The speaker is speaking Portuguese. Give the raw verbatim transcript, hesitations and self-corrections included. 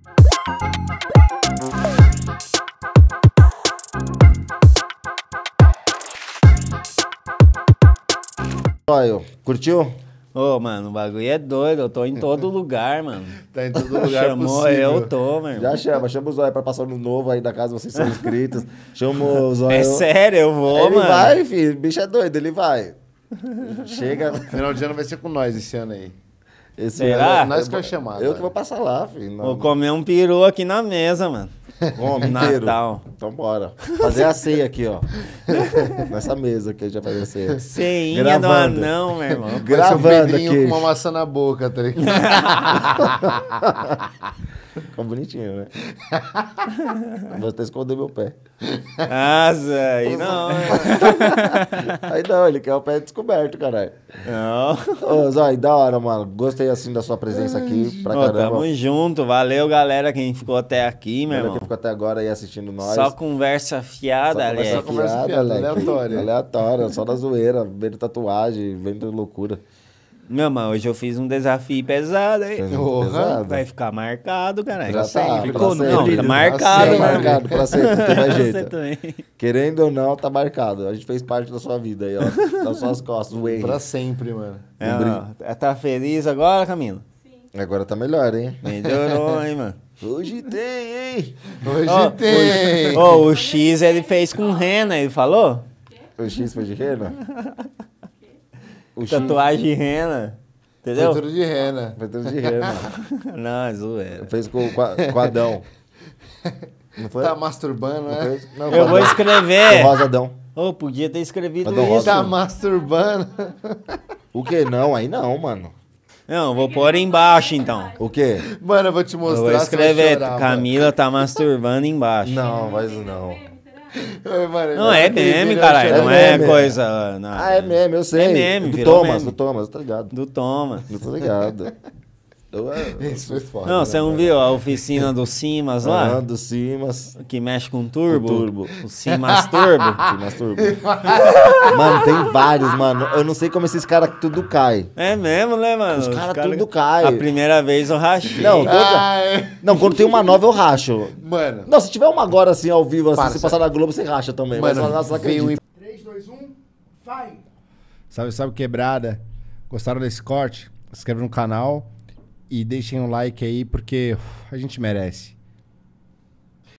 Olha, curtiu? Ô, oh, mano, o bagulho é doido, eu tô em todo lugar, mano. Tá em todo lugar Chamou, possível. eu tô, mano. Já chama, chama o Zóio pra passar no novo aí da casa, vocês são inscritos. Chama o Zóio. É sério, eu vou, ele mano. Ele vai, filho, o bicho é doido, ele vai. Chega. Final de ano vai ser com nós esse ano aí. Esse Será? ano, Nós eu, que vai chamar. Eu que vou passar lá, filho. Não, Vou comer um peru aqui na mesa, mano. Come inteiro. Natal. Então bora. Fazer a ceia aqui, ó. Nessa mesa aqui a gente vai fazer a ceia. Ceinha do Gravando. anão, meu irmão. Gravando aqui. Com uma maçã na boca, tá ligado? Ficou bonitinho, né? Vou até esconder meu pé. Nossa, aí não. Aí não, ele quer o pé descoberto, caralho. Não. Ô, Zóio, da hora, mano. Gostei, assim, da sua presença aqui, pra Ô, caramba. tamo junto, valeu, galera, quem ficou até aqui, meu Galera irmão. que ficou até agora aí assistindo nós. Só conversa fiada, Só Alex. conversa conversa fiada, fiada, Alex. aleatória. Aleatória, só da zoeira, vendo tatuagem, vendo loucura. Meu irmão, hoje eu fiz um desafio pesado, hein? Fez muito Porra. pesado. Vai ficar marcado, caralho. Já tá, Ficou, pra não, sempre. tá Pra marcado, sempre, né? marcado pra sempre, não tem mais Você jeito. também. Querendo ou não, tá marcado. A gente fez parte da sua vida aí, ó. Das suas costas, o Henry. Pra sempre, mano. É, ó, tá feliz agora, Camilo? Agora tá melhor, hein? Melhorou, hein, mano? Hoje tem, hein? Hoje Ó, tem. Ô, o X ele fez com rena, ele falou? O X foi de rena? O X Tatuagem de rena. Entendeu? Foi tudo de rena. foi tudo de rena. Não, é zoeira. Fez com, com, a- com Adão. Não foi? Tá masturbando, Não né? foi? Não, Eu com vou Adão. escrever. Com Rosadão. Ô, podia ter escrevido Adão isso. Rosa. Tá masturbando. O quê? Não, aí não, mano. Não, vou pôr embaixo, então. O quê? Mano, eu vou te Eu mostrar. vou você vai escrever, chorar, Camila tá masturbando embaixo. Não, mas não. mano. Mano, Não é essa meme, menina caralho, chorando. não é meme. coisa... Não, Ah, é meme, eu sei. É meme, do virou Thomas, meme. do Thomas, tá ligado? Do Thomas. Eu tô ligado. Eu, eu, Isso foi foda. Não, você não viu a oficina do Simas lá? Ah, do Simas. Que mexe com turbo? Com turbo. O Simas Turbo? Simas Turbo. Mano, tem vários, mano. Eu não sei como esses caras tudo cai. É mesmo, né, mano? Os cara tudo cai. A primeira vez eu rachei. Não, toda... Ai, não, quando tem uma nova eu racho. mano. Não, se tiver uma agora assim, ao vivo, assim, Parça. se passar na Globo, você racha também. Mano, mas nossa, não veio um acredito. três, dois, um, vai! Salve, salve, quebrada. Gostaram desse corte? Se inscreve no canal e deixem um like aí, porque uf, a gente merece.